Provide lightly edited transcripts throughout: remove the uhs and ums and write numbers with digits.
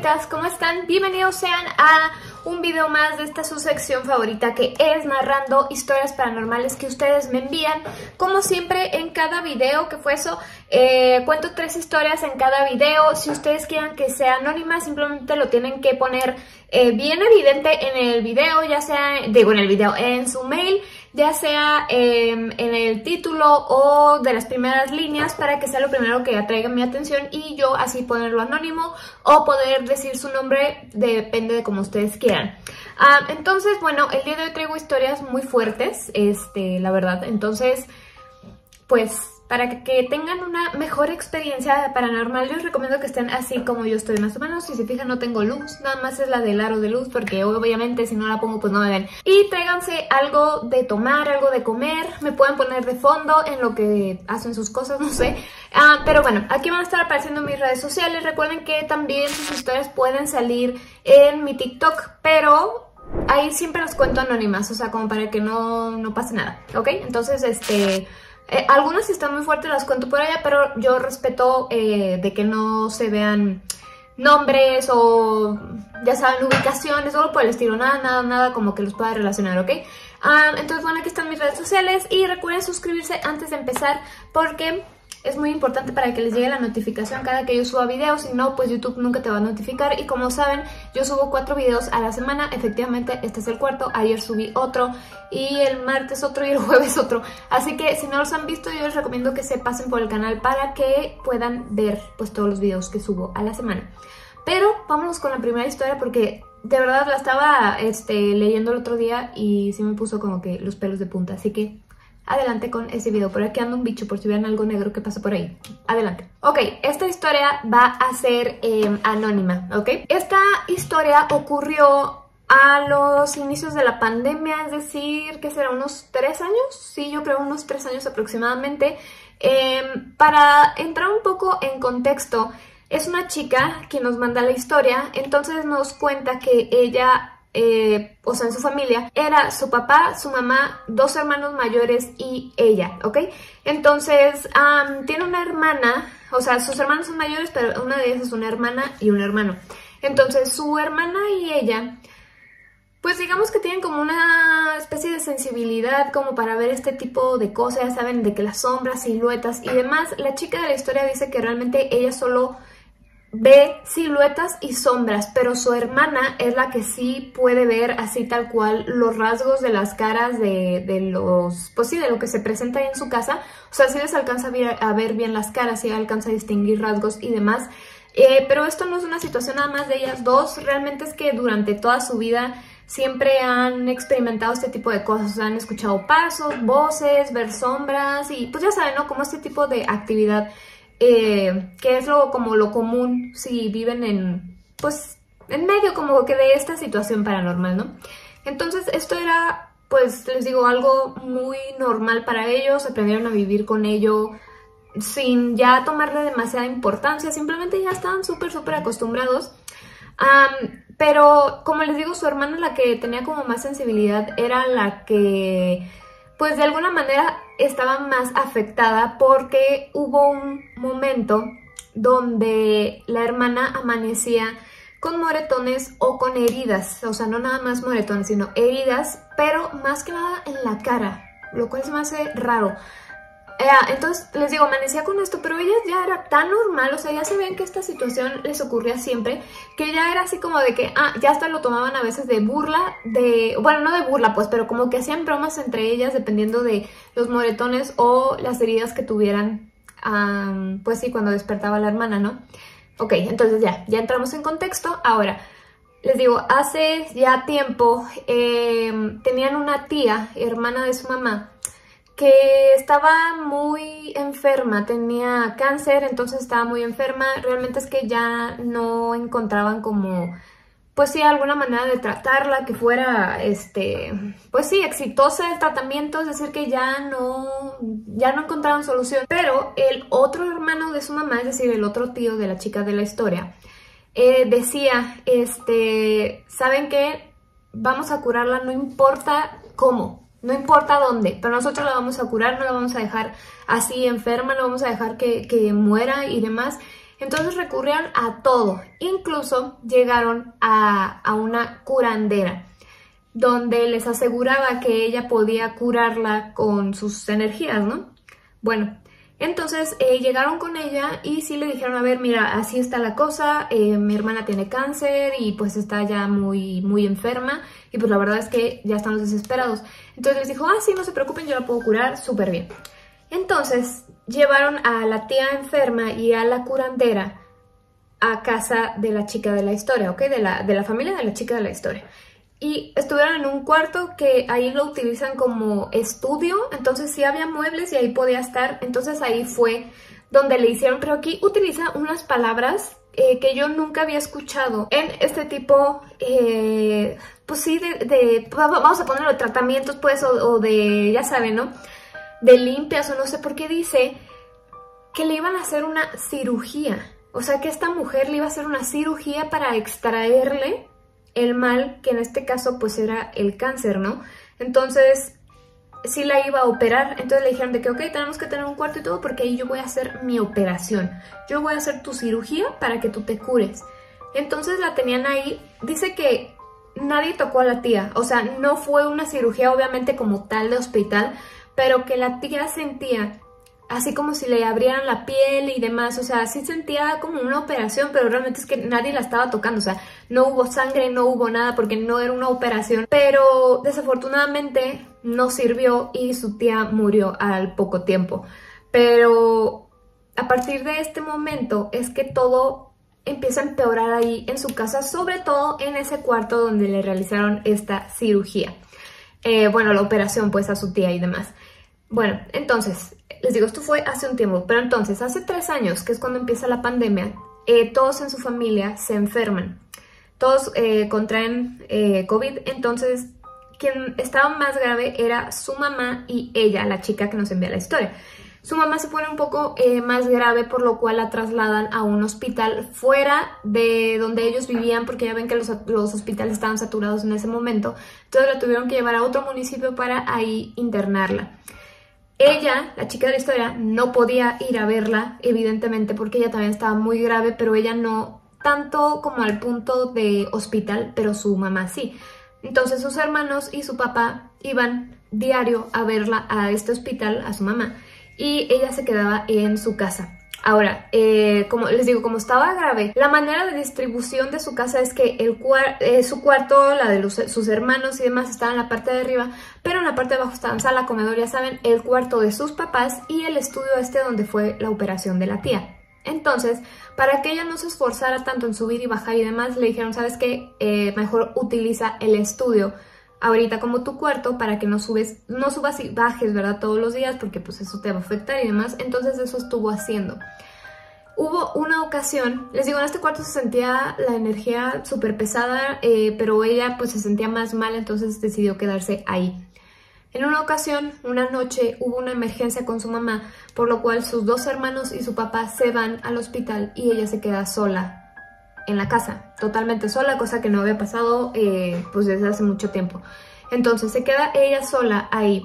chicas, ¿cómo están? Bienvenidos sean a un video más de esta su sección favorita, que es narrando historias paranormales que ustedes me envían. Como siempre en cada video, que fue eso, cuento 3 historias en cada video. Si ustedes quieren que sea anónima, simplemente lo tienen que poner bien evidente en el video, ya sea, en su mail, ya sea en el título o de las primeras líneas, para que sea lo primero que atraiga mi atención y yo así ponerlo anónimo o poder decir su nombre, depende de cómo ustedes quieran. Entonces, bueno, el día de hoy traigo historias muy fuertes, la verdad. Entonces, pues, para que tengan una mejor experiencia paranormal, les recomiendo que estén así como yo estoy, más o menos. Si se fijan, no tengo luz, nada más es la del aro de luz, porque obviamente si no la pongo pues no me ven. Y tráiganse algo de tomar, algo de comer, me pueden poner de fondo en lo que hacen sus cosas, no sé. Pero bueno, aquí van a estar apareciendo mis redes sociales. Recuerden que también sus historias pueden salir en mi TikTok, pero ahí siempre las cuento anónimas, o sea, como para que no pase nada, ¿ok? Entonces, algunas si están muy fuertes las cuento por allá, pero yo respeto de que no se vean nombres o, ya saben, ubicaciones o algo por el estilo, nada como que los pueda relacionar, ¿ok? Entonces, bueno, aquí están mis redes sociales y recuerden suscribirse antes de empezar, porque es muy importante para que les llegue la notificación cada que yo suba videos. Si no, pues YouTube nunca te va a notificar. Y como saben, yo subo 4 videos a la semana. Efectivamente, este es el 4. Ayer subí otro, y el martes otro, y el jueves otro. Así que si no los han visto, yo les recomiendo que se pasen por el canal para que puedan ver pues todos los videos que subo a la semana. Pero vámonos con la primera historia, porque de verdad la estaba leyendo el otro día y sí me puso como que los pelos de punta. Así que adelante con ese video. Por aquí anda un bicho, por si ven algo negro que pasa por ahí. Adelante. Ok, esta historia va a ser anónima, ¿ok? Esta historia ocurrió a los inicios de la pandemia, es decir, ¿qué será? ¿Unos 3 años? Sí, yo creo unos 3 años aproximadamente. Para entrar un poco en contexto, es una chica quien nos manda la historia. Entonces nos cuenta que ella, o sea, en su familia, era su papá, su mamá, 2 hermanos mayores y ella, ¿ok? Entonces, tiene una hermana, o sea, sus hermanos son mayores, pero una de ellas es una hermana y un hermano. Entonces, su hermana y ella, pues digamos que tienen como una especie de sensibilidad como para ver este tipo de cosas, ya saben, de que las sombras, siluetas y demás. La chica de la historia dice que realmente ella solo ve siluetas y sombras, pero su hermana es la que sí puede ver así tal cual los rasgos de las caras de los, pues sí, de lo que se presenta ahí en su casa. O sea, sí les alcanza a ver bien las caras, sí alcanza a distinguir rasgos y demás. Pero esto no es una situación nada más de ellas dos, realmente es que durante toda su vida siempre han experimentado este tipo de cosas. O sea, han escuchado pasos, voces, ver sombras y pues ya saben, ¿no? Como este tipo de actividad, que es como lo común si viven en medio como que de esta situación paranormal, ¿no? Entonces esto era, pues les digo, algo muy normal para ellos. Aprendieron a vivir con ello sin ya tomarle demasiada importancia, simplemente ya estaban súper acostumbrados. Pero como les digo, su hermana, la que tenía como más sensibilidad, era la que pues de alguna manera estaba más afectada, porque hubo un momento donde la hermana amanecía con moretones o con heridas. O sea, no nada más moretones, sino heridas, pero más que nada en la cara, lo cual se me hace raro. Entonces, les digo, amanecía con esto, pero ella ya era tan normal, o sea, ya se ven que esta situación les ocurría siempre, que ya era así como de que, ya hasta lo tomaban a veces de burla, bueno, no de burla pues, pero como que hacían bromas entre ellas dependiendo de los moretones o las heridas que tuvieran, pues sí, cuando despertaba la hermana, ¿no? Ok, entonces ya entramos en contexto. Ahora, les digo, hace ya tiempo tenían una tía, hermana de su mamá, que estaba muy enferma, tenía cáncer, entonces estaba muy enferma. Realmente es que ya no encontraban como, pues sí, alguna manera de tratarla que fuera, pues sí, exitosa el tratamiento, es decir, que ya no encontraban solución. Pero el otro hermano de su mamá, es decir, el otro tío de la chica de la historia, decía, ¿saben qué? Vamos a curarla, no importa cómo. No importa dónde, pero nosotros la vamos a curar, no la vamos a dejar así enferma, no vamos a dejar que muera y demás. Entonces recurrieron a todo, incluso llegaron a una curandera, donde les aseguraba que ella podía curarla con sus energías, ¿no? Bueno, entonces llegaron con ella y sí le dijeron, a ver, mira, así está la cosa, mi hermana tiene cáncer y pues está ya muy enferma y pues la verdad es que ya estamos desesperados. Entonces les dijo, ah, sí, no se preocupen, yo la puedo curar súper bien. Entonces llevaron a la tía enferma y a la curandera a casa de la chica de la historia, ¿ok? De la familia de la chica de la historia. Y estuvieron en un cuarto que ahí lo utilizan como estudio, entonces sí había muebles y ahí podía estar, entonces ahí fue donde le hicieron, pero aquí utiliza unas palabras que yo nunca había escuchado en este tipo, pues sí, vamos a ponerlo de tratamientos pues, o de, ya saben, ¿no? De limpias o no sé por qué dice que le iban a hacer una cirugía, o sea que esta mujer le iba a hacer una cirugía para extraerle el mal, que en este caso pues era el cáncer, ¿no? Entonces sí la iba a operar, entonces le dijeron de que ok, tenemos que tener un cuarto y todo porque ahí yo voy a hacer mi operación, yo voy a hacer tu cirugía para que tú te cures. Entonces la tenían ahí, dice que nadie tocó a la tía, o sea, no fue una cirugía obviamente como tal de hospital, pero que la tía sentía así como si le abrieran la piel y demás, o sea, sí sentía como una operación, pero realmente es que nadie la estaba tocando, o sea, no hubo sangre, no hubo nada porque no era una operación, pero desafortunadamente no sirvió y su tía murió al poco tiempo. Pero a partir de este momento es que todo empieza a empeorar ahí en su casa, sobre todo en ese cuarto donde le realizaron esta cirugía. Bueno, la operación pues a su tía y demás. Bueno, entonces, les digo, esto fue hace un tiempo, pero entonces, hace 3 años, que es cuando empieza la pandemia, todos en su familia se enferman, todos contraen COVID, entonces quien estaba más grave era su mamá y ella, la chica que nos envía la historia. Su mamá se pone un poco más grave, por lo cual la trasladan a un hospital fuera de donde ellos vivían, porque ya ven que los hospitales estaban saturados en ese momento, entonces la tuvieron que llevar a otro municipio para ahí internarla. Ella, la chica de la historia, no podía ir a verla, evidentemente, porque ella también estaba muy grave, pero ella no tanto como al punto de hospital, pero su mamá sí. Entonces sus hermanos y su papá iban diario a verla a este hospital, a su mamá, y ella se quedaba en su casa. Ahora, como les digo, como estaba grave, la manera de distribución de su casa es que su cuarto, la de sus hermanos y demás, estaba en la parte de arriba, pero en la parte de abajo estaban sala, comedor, ya saben, el cuarto de sus papás y el estudio donde fue la operación de la tía. Entonces, para que ella no se esforzara tanto en subir y bajar y demás, le dijeron, ¿sabes qué? Mejor utiliza el estudio ahorita como tu cuarto para que no subas y bajes, ¿verdad? Todos los días, porque pues eso te va a afectar y demás. Entonces eso estuvo haciendo. Hubo una ocasión, les digo, en este cuarto se sentía la energía súper pesada, pero ella pues se sentía más mal, entonces decidió quedarse ahí. En una ocasión, una noche, hubo una emergencia con su mamá, por lo cual sus 2 hermanos y su papá se van al hospital y ella se queda sola en la casa, totalmente sola, cosa que no había pasado pues desde hace mucho tiempo. Entonces se queda ella sola ahí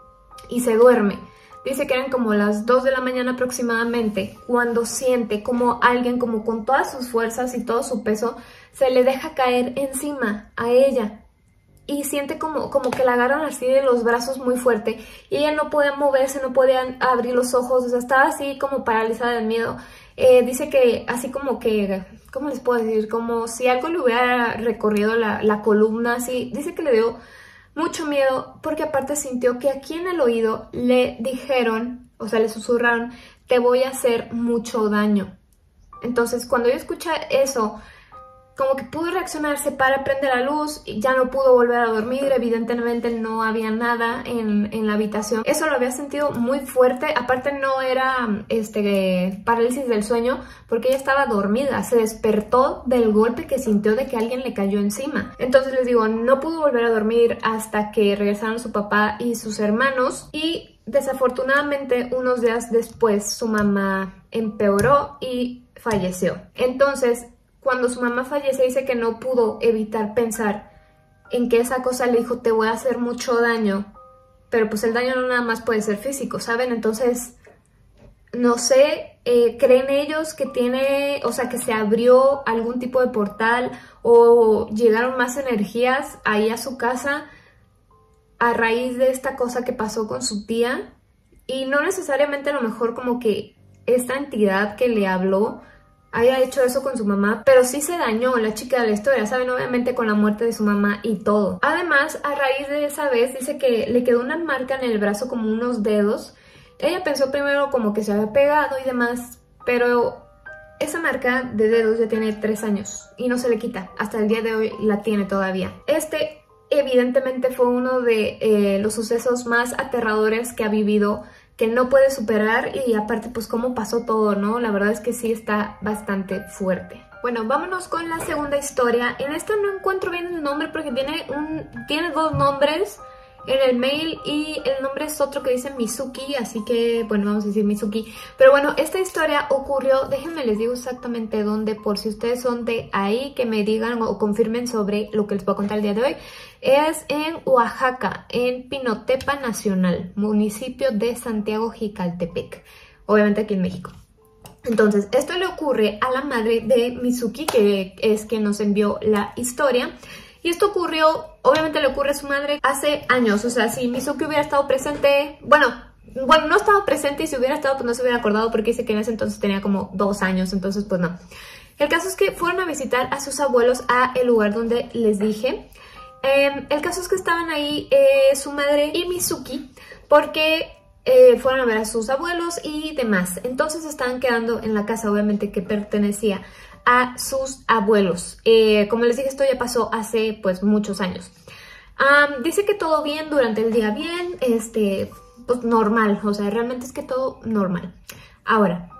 y se duerme. Dice que eran como las 2 de la mañana aproximadamente cuando siente como alguien, como con todas sus fuerzas y todo su peso, se le deja caer encima a ella. Y siente como que la agarran así de los brazos muy fuerte y ella no podía moverse, no podía abrir los ojos, o sea, estaba así como paralizada de miedo. Dice que así como que, ¿cómo les puedo decir? Como si algo le hubiera recorrido la columna, así. Dice que le dio mucho miedo porque aparte sintió que aquí en el oído le dijeron, o sea, le susurraron, te voy a hacer mucho daño. Entonces, cuando ella escucha eso, como que pudo reaccionar, se para, prende la luz y ya no pudo volver a dormir. Evidentemente no había nada en la habitación. Eso lo había sentido muy fuerte. Aparte no era parálisis del sueño porque ella estaba dormida. Se despertó del golpe que sintió de que alguien le cayó encima. Entonces les digo, no pudo volver a dormir hasta que regresaron su papá y sus hermanos. Y desafortunadamente unos días después su mamá empeoró y falleció. Entonces, cuando su mamá fallece, dice que no pudo evitar pensar en que esa cosa le dijo, te voy a hacer mucho daño, pero pues el daño no nada más puede ser físico, ¿saben? Entonces no sé, creen ellos que tiene, o sea, que se abrió algún tipo de portal o llegaron más energías ahí a su casa a raíz de esta cosa que pasó con su tía. Y no necesariamente a lo mejor como que esta entidad que le habló haya hecho eso con su mamá, pero sí se dañó la chica de la historia, ¿saben? Obviamente con la muerte de su mamá y todo. Además, a raíz de esa vez, dice que le quedó una marca en el brazo como unos dedos. Ella pensó primero como que se había pegado y demás, pero esa marca de dedos ya tiene 3 años y no se le quita. Hasta el día de hoy la tiene todavía. Este evidentemente fue uno de los sucesos más aterradores que ha vivido, que no puede superar, y aparte pues cómo pasó todo, ¿no? La verdad es que sí está bastante fuerte. Bueno, vámonos con la segunda historia. En esta no encuentro bien el nombre porque tiene 2 nombres en el mail y el nombre es otro que dice Mizuki, así que bueno, vamos a decir Mizuki. Pero bueno, esta historia ocurrió, déjenme les digo exactamente dónde, por si ustedes son de ahí, que me digan o confirmen sobre lo que les voy a contar el día de hoy. Es en Oaxaca, en Pinotepa Nacional, municipio de Santiago Jicaltepec, obviamente aquí en México. Entonces, esto le ocurre a la madre de Mizuki, que es quien nos envió la historia. Y esto ocurrió, obviamente le ocurre a su madre hace años. O sea, si Mizuki hubiera estado presente, bueno, no estaba presente, y si hubiera estado pues no se hubiera acordado porque dice que en ese entonces tenía como 2 años, entonces pues no. El caso es que fueron a visitar a sus abuelos a el lugar donde les dije. El caso es que estaban ahí su madre y Mizuki porque fueron a ver a sus abuelos y demás. Entonces estaban quedando en la casa, obviamente, que pertenecía a sus abuelos. Como les dije, esto ya pasó hace pues muchos años. Dice que todo bien durante el día, bien, pues normal, o sea, realmente es que todo normal. Ahora,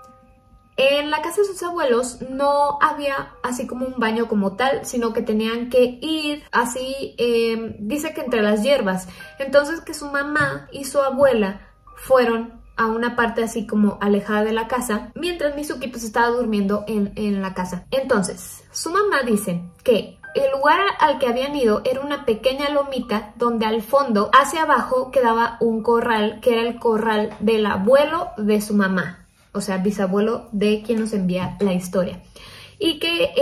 en la casa de sus abuelos no había así como un baño como tal, sino que tenían que ir así, dice que entre las hierbas. Entonces que su mamá y su abuela fueron a una parte así como alejada de la casa, mientras Mizuki pues estaba durmiendo en la casa. Entonces, su mamá dice que el lugar al que habían ido era una pequeña lomita donde al fondo, hacia abajo, quedaba un corral, que era el corral del abuelo de su mamá. O sea, bisabuelo de quien nos envía la historia. Y que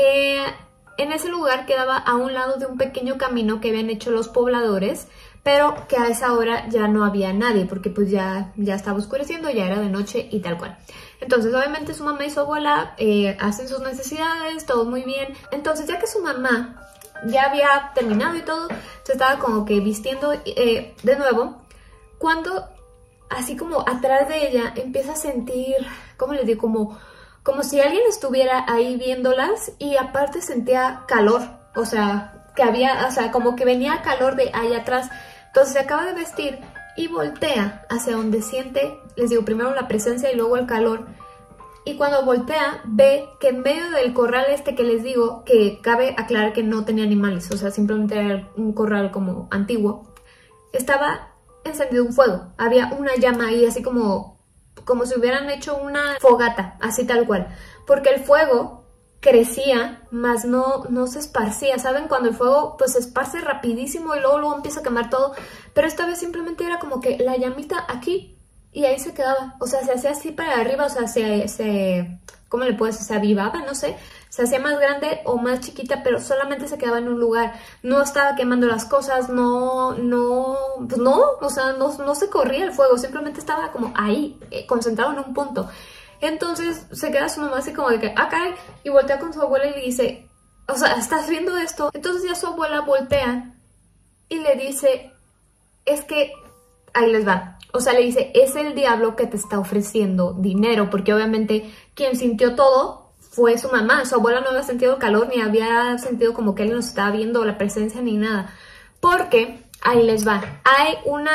en ese lugar quedaba a un lado de un pequeño camino que habían hecho los pobladores, pero que a esa hora ya no había nadie, porque pues ya estaba oscureciendo, ya era de noche y tal cual. Entonces, obviamente su mamá y su abuela hacen sus necesidades, todo muy bien. Entonces, ya que su mamá ya había terminado y todo, se estaba como que vistiendo de nuevo, cuando así como atrás de ella empieza a sentir, ¿cómo les digo? Como si alguien estuviera ahí viéndolas, y aparte sentía calor, o sea, como que venía calor de ahí atrás. Entonces se acaba de vestir y voltea hacia donde siente, les digo, primero la presencia y luego el calor. Y cuando voltea, ve que en medio del corral que les digo, que cabe aclarar que no tenía animales, o sea, simplemente era un corral como antiguo, estaba encendido un fuego, había una llama ahí, así como si hubieran hecho una fogata, así tal cual, porque el fuego crecía, más no se esparcía. ¿Saben? Cuando el fuego pues se esparce rapidísimo y luego empieza a quemar todo, pero esta vez simplemente era como que la llamita aquí y ahí se quedaba, o sea, se hacía así para arriba, o sea, ¿cómo le puedes decir? Se avivaba, no sé, se hacía más grande o más chiquita, pero solamente se quedaba en un lugar, no estaba quemando las cosas, pues no, o sea, no se corría el fuego, simplemente estaba como ahí, concentrado en un punto. Entonces se queda su mamá así como de que, caray, y voltea con su abuela y le dice, o sea, ¿estás viendo esto? Entonces ya su abuela voltea y le dice, es que, ahí les va. O sea, le dice, es el diablo que te está ofreciendo dinero, porque obviamente quien sintió todo fue su mamá. Su abuela no había sentido el calor, ni había sentido como que alguien nos estaba viendo, la presencia, ni nada. Porque, ahí les va, hay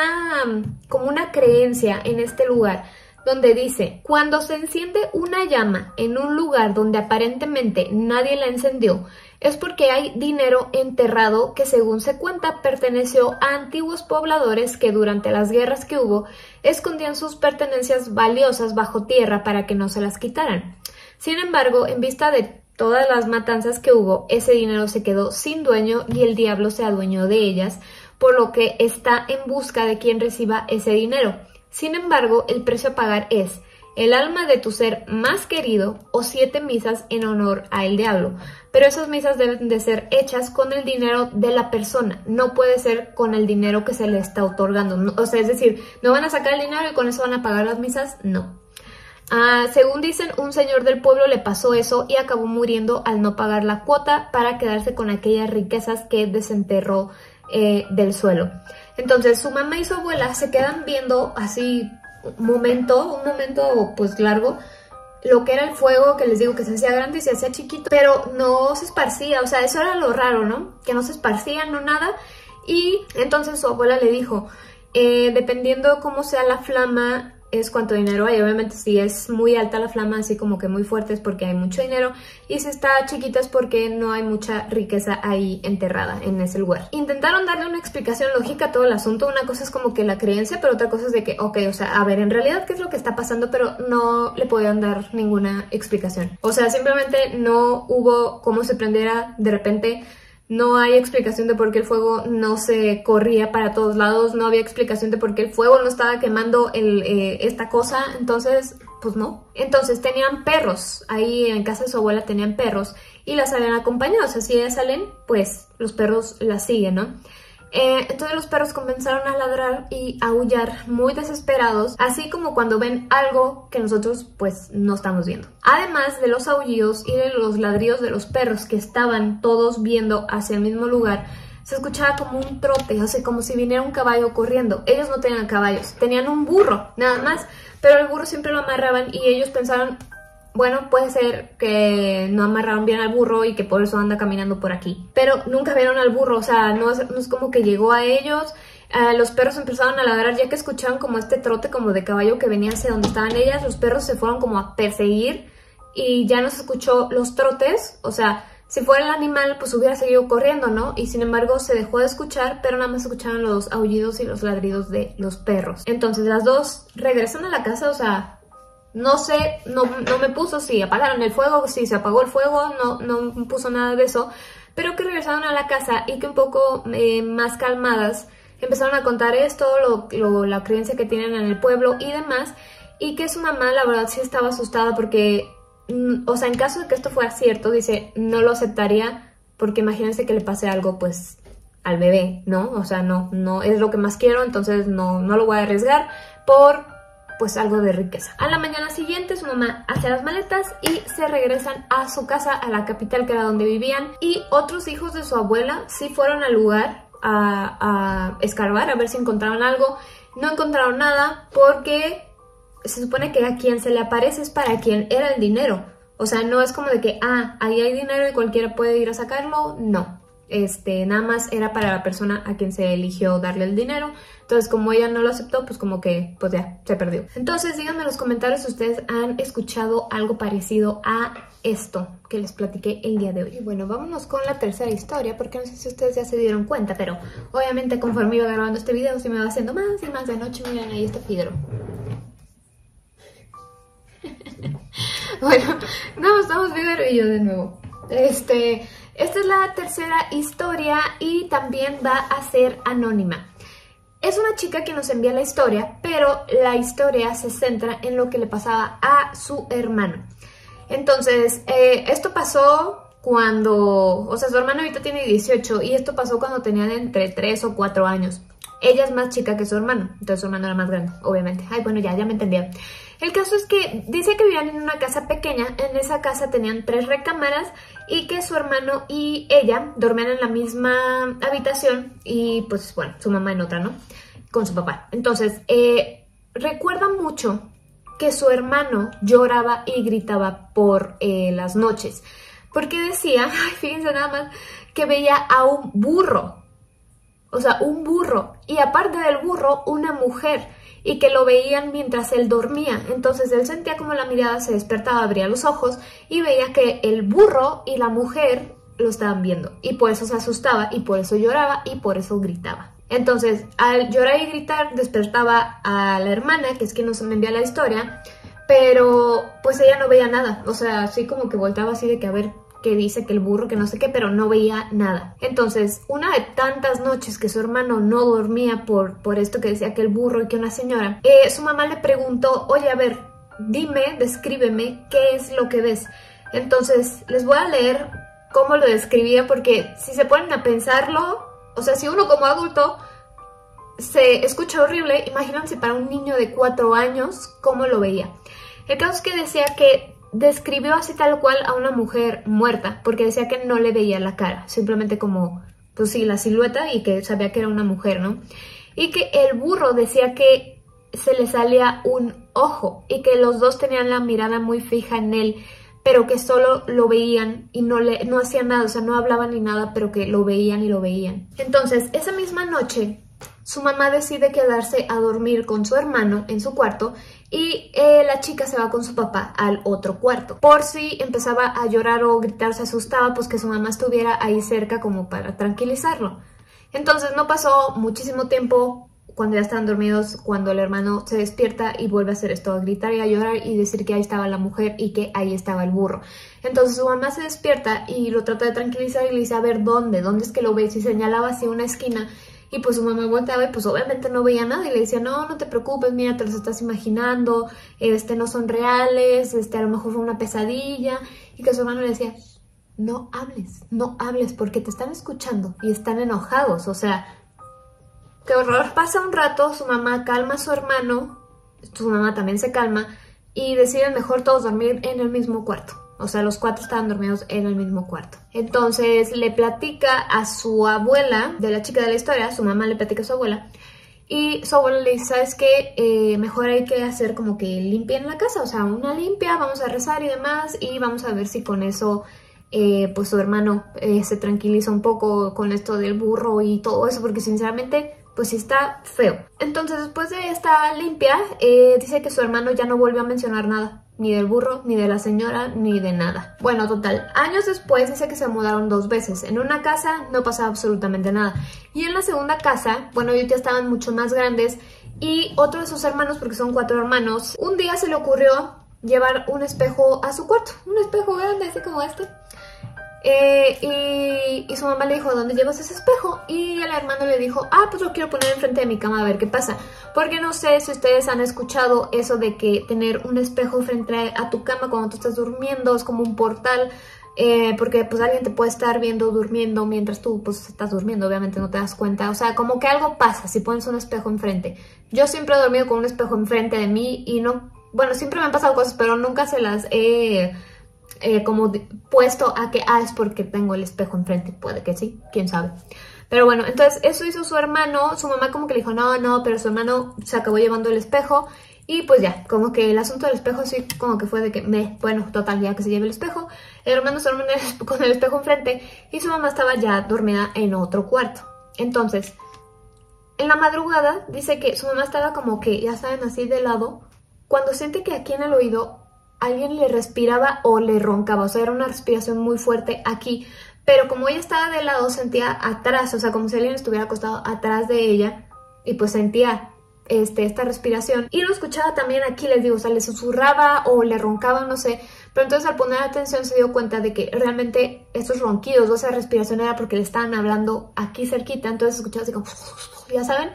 como una creencia en este lugar, donde dice, cuando se enciende una llama en un lugar donde aparentemente nadie la encendió, es porque hay dinero enterrado que, según se cuenta, perteneció a antiguos pobladores que durante las guerras que hubo escondían sus pertenencias valiosas bajo tierra para que no se las quitaran. Sin embargo, en vista de todas las matanzas que hubo, ese dinero se quedó sin dueño y el diablo se adueñó de ellas, por lo que está en busca de quien reciba ese dinero. Sin embargo, el precio a pagar es el alma de tu ser más querido o 7 misas en honor al diablo. Pero esas misas deben de ser hechas con el dinero de la persona, no puede ser con el dinero que se le está otorgando. O sea, es decir, no van a sacar el dinero y con eso van a pagar las misas, no. Según dicen, un señor del pueblo le pasó eso y acabó muriendo al no pagar la cuota para quedarse con aquellas riquezas que desenterró del suelo. Entonces su mamá y su abuela se quedan viendo así un momento pues largo, lo que era el fuego, que les digo que se hacía grande y se hacía chiquito, pero no se esparcía. O sea, eso era lo raro, ¿no? Que no se esparcía, no nada. Y entonces su abuela le dijo, dependiendo cómo sea la flama, es cuánto dinero hay. Obviamente si es muy alta la flama, así como que muy fuerte, es porque hay mucho dinero, y si está chiquita es porque no hay mucha riqueza ahí enterrada en ese lugar. Intentaron darle una explicación lógica a todo el asunto. Una cosa es como que la creencia, pero otra cosa es de que, ok, o sea, a ver, en realidad qué es lo que está pasando, pero no le podían dar ninguna explicación. O sea, simplemente no hubo cómo se prendiera de repente. No hay explicación de por qué el fuego no se corría para todos lados, no había explicación de por qué el fuego no estaba quemando esta cosa, entonces, pues no. Entonces tenían perros, ahí en casa de su abuela tenían perros y las habían acompañado. O sea, si ellas salen, pues los perros las siguen, ¿no? Entonces los perros comenzaron a ladrar y a aullar muy desesperados, así como cuando ven algo que nosotros pues no estamos viendo. Además de los aullidos y de los ladridos de los perros que estaban todos viendo hacia el mismo lugar, se escuchaba como un trote, o sea, como si viniera un caballo corriendo. Ellos no tenían caballos, tenían un burro, nada más, pero el burro siempre lo amarraban y ellos pensaron, bueno, puede ser que no amarraron bien al burro y que por eso anda caminando por aquí. Pero nunca vieron al burro, o sea, no es como que llegó a ellos. Los perros empezaron a ladrar ya que escuchaban como este trote como de caballo que venía hacia donde estaban ellas. Los perros se fueron como a perseguir y ya no se escuchó los trotes. O sea, si fuera el animal pues hubiera seguido corriendo, ¿no? Y sin embargo se dejó de escuchar, pero nada más escuchaban los aullidos y los ladridos de los perros. Entonces las dos regresan a la casa, o sea... No sé, no me puso si apagaron el fuego, si se apagó el fuego, no me puso nada de eso, pero que regresaron a la casa y que un poco más calmadas empezaron a contar esto, la creencia que tienen en el pueblo y demás, y que su mamá la verdad sí estaba asustada porque, o sea, en caso de que esto fuera cierto, dice, no lo aceptaría porque imagínense que le pase algo pues al bebé, ¿no? O sea, no es lo que más quiero, entonces no lo voy a arriesgar por... pues algo de riqueza. A la mañana siguiente su mamá hace las maletas y se regresan a su casa, a la capital que era donde vivían, y otros hijos de su abuela sí fueron al lugar a escarbar, a ver si encontraron algo. No encontraron nada porque se supone que a quien se le aparece es para quien era el dinero. O sea, no es como de que, ahí hay dinero y cualquiera puede ir a sacarlo, no. Nada más era para la persona a quien se eligió darle el dinero. Entonces como ella no lo aceptó, pues como que pues ya se perdió. Entonces díganme en los comentarios si ustedes han escuchado algo parecido a esto que les platiqué el día de hoy. Y bueno, vámonos con la tercera historia, porque no sé si ustedes ya se dieron cuenta, pero obviamente conforme iba grabando este video se me va haciendo más y más de noche. Miren, ahí está Fidro. Bueno, no, estamos Fidro y yo de nuevo. Esta es la tercera historia y también va a ser anónima. Es una chica que nos envía la historia, pero la historia se centra en lo que le pasaba a su hermano. Entonces, esto pasó cuando, o sea, su hermano ahorita tiene 18 y esto pasó cuando tenían entre 3 o 4 años. Ella es más chica que su hermano, entonces su hermano era más grande, obviamente. Ay, bueno, ya me entendieron. El caso es que dice que vivían en una casa pequeña, en esa casa tenían 3 recámaras y que su hermano y ella dormían en la misma habitación y pues bueno, su mamá en otra, ¿no? Con su papá. Entonces, recuerda mucho que su hermano lloraba y gritaba por las noches, porque decía, ay, fíjense nada más, que veía a un burro, o sea, un burro, y aparte del burro, una mujer, y que lo veían mientras él dormía. Entonces él sentía como la mirada se despertaba, abría los ojos y veía que el burro y la mujer lo estaban viendo, y por eso se asustaba, y por eso lloraba, y por eso gritaba. Entonces, al llorar y gritar, despertaba a la hermana, que es quien nos envía la historia, pero pues ella no veía nada, o sea, así como que voltaba así de que a ver qué dice, que el burro, que no sé qué, pero no veía nada. Entonces, una de tantas noches que su hermano no dormía por esto que decía que el burro y que una señora, su mamá le preguntó, oye, a ver, dime, descríbeme qué es lo que ves. Entonces les voy a leer cómo lo describía, porque si se ponen a pensarlo, o sea, si uno como adulto se escucha horrible, imagínense para un niño de 4 años cómo lo veía. El caso es que decía que describió así tal cual a una mujer muerta, porque decía que no le veía la cara, simplemente como, pues sí, la silueta, y que sabía que era una mujer, ¿no? Y que el burro decía que se le salía un ojo y que los dos tenían la mirada muy fija en él, pero que solo lo veían y no hacían nada, o sea, no hablaban ni nada, pero que lo veían y lo veían. Entonces, esa misma noche, su mamá decide quedarse a dormir con su hermano en su cuarto y la chica se va con su papá al otro cuarto. Por si empezaba a llorar o gritar, se asustaba, pues que su mamá estuviera ahí cerca como para tranquilizarlo. Entonces no pasó muchísimo tiempo cuando ya estaban dormidos, cuando el hermano se despierta y vuelve a hacer esto, a gritar y a llorar y decir que ahí estaba la mujer y que ahí estaba el burro. Entonces su mamá se despierta y lo trata de tranquilizar y le dice, a ver, ¿dónde es que lo ves? Y señalaba hacia una esquina. Y pues su mamá volteaba y pues obviamente no veía nada y le decía, no, no te preocupes, mira, te los estás imaginando, no son reales, a lo mejor fue una pesadilla. Y que su hermano le decía, no hables porque te están escuchando y están enojados, o sea, qué horror. Pasa un rato, su mamá calma a su hermano, su mamá también se calma y deciden mejor todos dormir en el mismo cuarto. O sea, los 4 estaban dormidos en el mismo cuarto. Entonces le platica a su abuela, de la chica de la historia, su mamá le platica a su abuela. Y su abuela le dice, ¿sabes qué? Mejor hay que hacer como que limpia en la casa. O sea, una limpia, vamos a rezar y demás. Y vamos a ver si con eso, pues su hermano se tranquiliza un poco con esto del burro y todo eso. Porque sinceramente, pues sí está feo. Entonces después de esta limpia, dice que su hermano ya no vuelve a mencionar nada. Ni del burro, ni de la señora, ni de nada. Bueno, total, años después dice que se mudaron 2 veces. En una casa no pasaba absolutamente nada. Y en la segunda casa, bueno, ellos ya estaban mucho más grandes. Y otro de sus hermanos, porque son 4 hermanos, un día se le ocurrió llevar un espejo a su cuarto. Un espejo grande, así como este. Y su mamá le dijo, ¿dónde llevas ese espejo? Y el hermano le dijo, pues lo quiero poner enfrente de mi cama a ver qué pasa. Porque no sé si ustedes han escuchado eso de que tener un espejo frente a tu cama cuando tú estás durmiendo es como un portal. Porque pues alguien te puede estar viendo durmiendo mientras tú pues estás durmiendo, obviamente no te das cuenta. O sea, como que algo pasa si pones un espejo enfrente. Yo siempre he dormido con un espejo enfrente de mí y no... Bueno, siempre me han pasado cosas, pero nunca se las he... como puesto a que, es porque tengo el espejo enfrente, puede que sí, quién sabe. Pero bueno, entonces eso hizo su hermano, su mamá como que le dijo, no, pero su hermano se acabó llevando el espejo y pues ya, como que el asunto del espejo sí como que fue de que, bueno, total, ya que se lleve el espejo. El hermano se duerme con el espejo enfrente y su mamá estaba ya dormida en otro cuarto. Entonces, en la madrugada dice que su mamá estaba como que, ya saben, así de lado, cuando siente que aquí en el oído alguien le respiraba o le roncaba, o sea, era una respiración muy fuerte aquí, pero como ella estaba de lado sentía atrás, o sea, como si alguien estuviera acostado atrás de ella y pues sentía esta respiración y lo escuchaba también aquí, les digo, o sea, le susurraba o le roncaba, no sé, pero entonces al poner atención se dio cuenta de que realmente estos ronquidos o esa respiración era porque le estaban hablando aquí cerquita, entonces escuchaba así como, ya saben,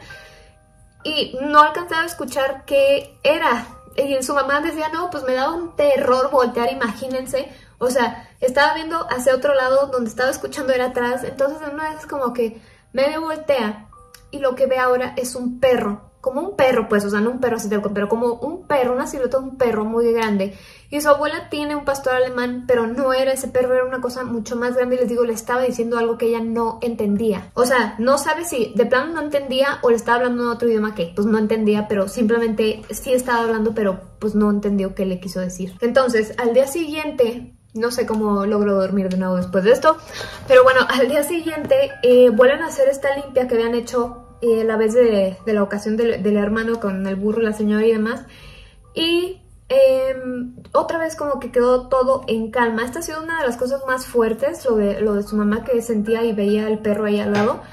y no alcanzaba a escuchar qué era. Y su mamá decía, no, pues me daba un terror voltear, imagínense. O sea, estaba viendo hacia otro lado, donde estaba escuchando era atrás. Entonces en una vez como que medio voltea y lo que ve ahora es un perro. Como un perro, pues, o sea, no un perro así de pero como un perro, una silueta de un perro muy grande. Y su abuela tiene un pastor alemán, pero no era ese perro, era una cosa mucho más grande. Y les digo, le estaba diciendo algo que ella no entendía. O sea, no sabe si de plano no entendía o le estaba hablando en otro idioma que pues no entendía, pero simplemente sí estaba hablando, pero pues no entendió qué le quiso decir. Entonces, al día siguiente... No sé cómo logró dormir de nuevo después de esto, pero bueno, al día siguiente vuelven a hacer esta limpia que habían hecho la vez de la ocasión del hermano con el burro, la señora y demás, y otra vez como que quedó todo en calma. Esta ha sido una de las cosas más fuertes, lo de su mamá, que sentía y veía al perro ahí al lado.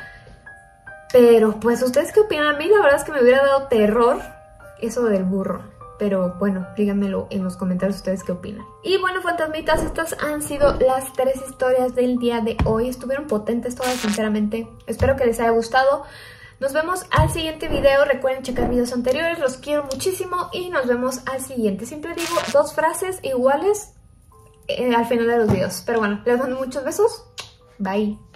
Pero pues, ¿ustedes qué opinan? A mí la verdad es que me hubiera dado terror eso del burro. Pero bueno, díganmelo en los comentarios ustedes qué opinan. Y bueno, fantasmitas, estas han sido las 3 historias del día de hoy. Estuvieron potentes todas, sinceramente. Espero que les haya gustado. Nos vemos al siguiente video. Recuerden checar videos anteriores. Los quiero muchísimo y nos vemos al siguiente. Siempre digo 2 frases iguales al final de los videos. Pero bueno, les mando muchos besos. Bye.